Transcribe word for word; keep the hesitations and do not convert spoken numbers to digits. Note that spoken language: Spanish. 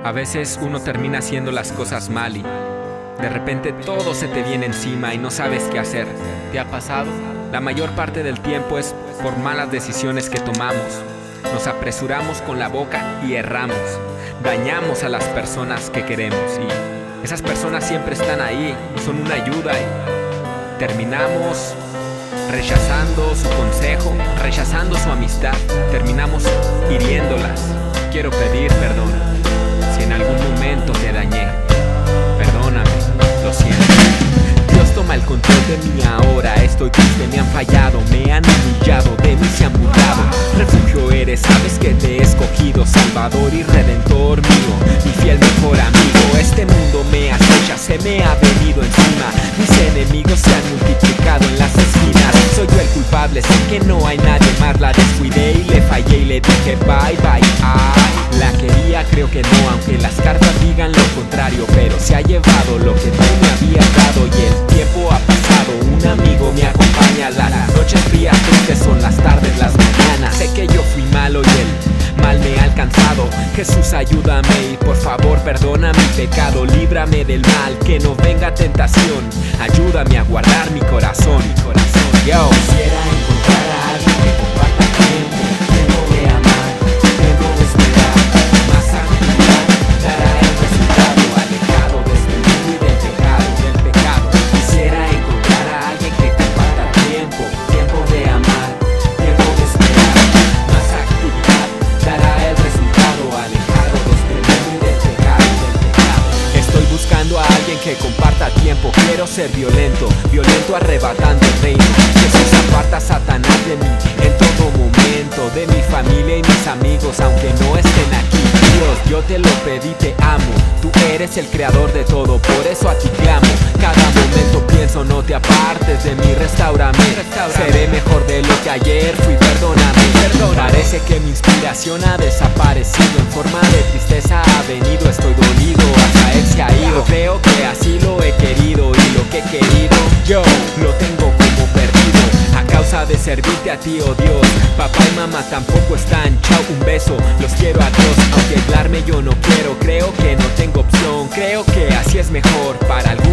A veces uno termina haciendo las cosas mal y de repente todo se te viene encima y no sabes qué hacer. ¿Te ha pasado? La mayor parte del tiempo es por malas decisiones que tomamos. Nos apresuramos con la boca y erramos. Dañamos a las personas que queremos y esas personas siempre están ahí, son una ayuda y terminamos rechazando su consejo, rechazando su amistad, terminamos hiriéndolas. Quiero pedir perdón si en algún momento te dañé. Perdóname, lo siento. Dios toma el control de mí ahora. Estoy triste, me han fallado, me han humillado, de mí se han burlado. Refugio eres, sabes que te he escogido, Salvador y Redentor mío, mi fiel mejor amigo. Este mundo me acecha, se me ha venido encima. Mis enemigos se han multiplicado en las esquinas. Soy yo el culpable, sé que no hay nadie más. La descuidé y le fallé y le dije bye bye. Ay, la quería, creo que no, aunque las cartas digan lo contrario. Pero se ha llevado lo que tú me habías dado y el tiempo ha pasado. Un amigo me acompaña, las noches frías tristes son las tardes, las mañanas. Sé que yo fui malo y el mal me ha alcanzado. Jesús, ayúdame y por favor perdona mi pecado. Líbrame del mal, que no venga tentación. Ayúdame a guardar mi corazón, mi corazón. Yo quisiera encontrar a alguien que comparta tiempo. Tiempo de amar, tiempo de esperar. Más actividad dará el resultado. Alejado de este mundo y del pecado, del pecado. Quisiera encontrar a alguien que comparta tiempo. Tiempo de amar, tiempo de esperar. Más actividad dará el resultado. Alejado de este mundo y del pecado, del pecado. estoy buscando a alguien que comparta tiempo. Quiero ser violento, violento arrebatando el reino. Jesús, aparta a Satanás de mí en todo momento, de mi familia y mis amigos, aunque no estén aquí. Dios, yo te lo pedí, te amo. Tú eres el creador de todo, por eso a ti clamo. Cada momento pienso, no te apartes de mí, restaurame. Seré mejor de lo que ayer fui, perdóname. Parece que mi inspiración ha desaparecido, en forma de tristeza ha venido. Estoy dolido, hasta él se ha ido. Creo que así lo he querido y lo que he querido yo lo tengo como perdido. A causa de servirte a ti, oh Dios. Papá y mamá tampoco están, chao, un beso, los quiero a Dios. Aunque aislarme yo no quiero, creo que no tengo opción. Creo que así es mejor para algunos.